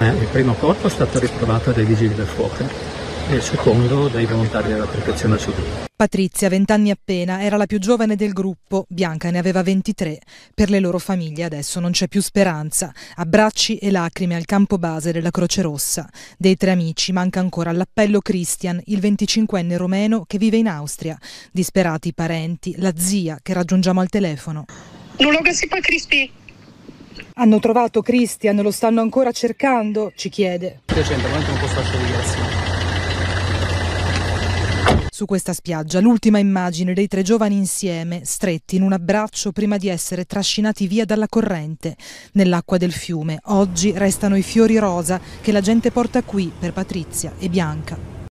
Il primo corpo è stato ritrovato dai vigili del fuoco e il secondo dai volontari della protezione civile. Patrizia, 20 anni appena, era la più giovane del gruppo, Bianca ne aveva 23. Per le loro famiglie adesso non c'è più speranza. Abbracci e lacrime al campo base della Croce Rossa. Dei 3 amici manca ancora l'appello Christian, il 25enne romeno che vive in Austria. Disperati i parenti, la zia che raggiungiamo al telefono. Hanno trovato Christian, lo stanno ancora cercando? Ci chiede. Su questa spiaggia l'ultima immagine dei 3 giovani insieme, stretti in un abbraccio prima di essere trascinati via dalla corrente. Nell'acqua del fiume oggi restano i fiori rosa che la gente porta qui per Patrizia e Bianca.